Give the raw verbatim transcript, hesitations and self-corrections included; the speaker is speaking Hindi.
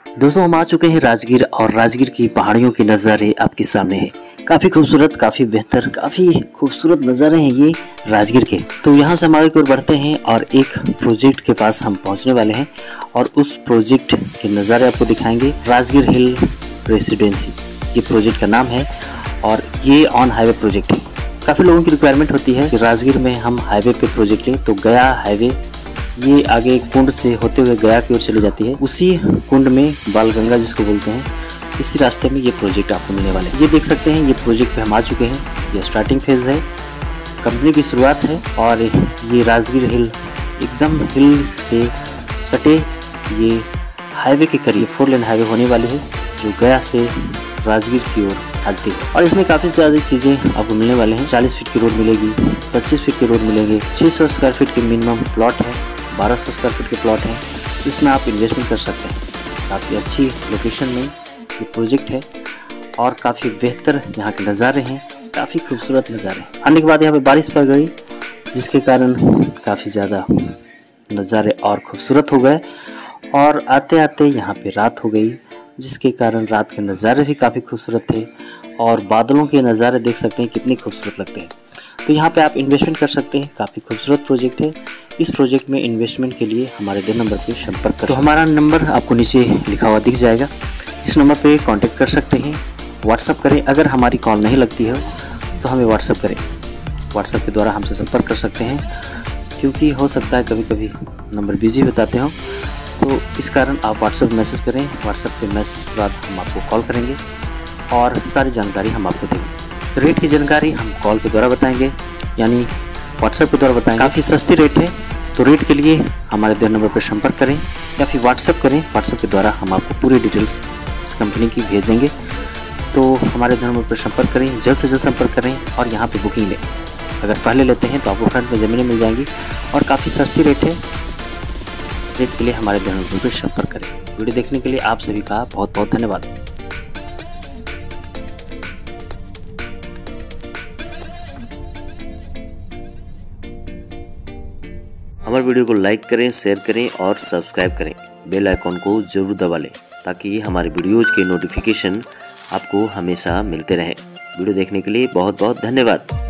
दोस्तों हम आ चुके हैं राजगीर और राजगीर की पहाड़ियों के नज़ारे आपके सामने हैं। काफ़ी खूबसूरत, काफ़ी बेहतर, काफ़ी खूबसूरत नज़ारे हैं ये राजगीर के। तो यहाँ से हम आगे की ओर बढ़ते हैं और एक प्रोजेक्ट के पास हम पहुँचने वाले हैं और उस प्रोजेक्ट के नज़ारे आपको दिखाएंगे। राजगीर हिल रेसिडेंसी ये प्रोजेक्ट का नाम है और ये ऑन हाईवे प्रोजेक्ट है। काफ़ी लोगों की रिक्वायरमेंट होती है कि राजगीर में हम हाईवे पे प्रोजेक्ट लें, तो गया हाईवे ये आगे कुंड से होते हुए गया की ओर चली जाती है। उसी कुंड में बालगंगा जिसको बोलते हैं, इसी रास्ते में ये प्रोजेक्ट आपको मिलने वाले हैं। ये देख सकते हैं ये प्रोजेक्ट पे हम आ चुके हैं। ये स्टार्टिंग फेज है, कंपनी की शुरुआत है और ये राजगीर हिल एकदम हिल से सटे ये हाईवे के करीब फोर लेन हाईवे होने वाली है जो गया से राजगीर की ओर चलती है। और इसमें काफ़ी ज़्यादा चीज़ें आपको मिलने वाले हैं। चालीस फीट की रोड मिलेगी, पच्चीस फीट की रोड मिलेंगे, छः सौ स्क्वायर फीट के मिनिमम प्लॉट है, बारह सौ स्क्वायर फीट के प्लॉट हैं। इसमें आप इन्वेस्टमेंट कर सकते हैं। काफ़ी अच्छी लोकेशन में ये प्रोजेक्ट है और काफ़ी बेहतर यहाँ के नज़ारे हैं, काफ़ी खूबसूरत नज़ारे हैं। आने के बाद यहाँ पे बारिश पड़ गई जिसके कारण काफ़ी ज़्यादा नज़ारे और खूबसूरत हो गए और आते आते यहाँ पे रात हो गई जिसके कारण रात के नज़ारे भी काफ़ी खूबसूरत थे और बादलों के नज़ारे देख सकते हैं कितने खूबसूरत लगते हैं। तो यहाँ पे आप इन्वेस्टमेंट कर सकते हैं। काफ़ी खूबसूरत प्रोजेक्ट है। इस प्रोजेक्ट में इन्वेस्टमेंट के लिए हमारे दो नंबर पे संपर्क कर। तो हमारा नंबर आपको नीचे लिखा हुआ दिख जाएगा, इस नंबर पे कांटेक्ट कर सकते हैं, व्हाट्सअप करें। अगर हमारी कॉल नहीं लगती है तो हमें व्हाट्सअप करें, व्हाट्सअप के द्वारा हमसे संपर्क कर सकते हैं क्योंकि हो सकता है कभी कभी नंबर बिजी बताते हो, तो इस कारण आप व्हाट्सअप मैसेज करें। व्हाट्सअप पे मैसेज के बाद हम आपको कॉल करेंगे और सारी जानकारी हम आपको देंगे। रेट की जानकारी हम कॉल के द्वारा बताएंगे, यानी व्हाट्सएप के द्वारा बताएंगे। काफ़ी सस्ती रेट है, तो रेट के लिए हमारे दो नंबर पर संपर्क करें या फिर व्हाट्सएप करें। व्हाट्सएप के द्वारा हम आपको पूरी डिटेल्स इस कंपनी की भेज देंगे। तो हमारे दो नंबर पर संपर्क करें, जल्द से जल्द संपर्क करें और यहाँ पे बुकिंग लें। अगर पहले लेते हैं तो आपको फ्रंट में ज़मीनें मिल जाएंगी और काफ़ी सस्ती रेट है। रेट के लिए हमारे दो नंबर पर संपर्क करें। वीडियो देखने के लिए आप सभी का बहुत बहुत धन्यवाद। हमारे वीडियो को लाइक करें, शेयर करें और सब्सक्राइब करें। बेल आइकॉन को जरूर दबा लें ताकि हमारे वीडियोज़ के नोटिफिकेशन आपको हमेशा मिलते रहें। वीडियो देखने के लिए बहुत बहुत धन्यवाद।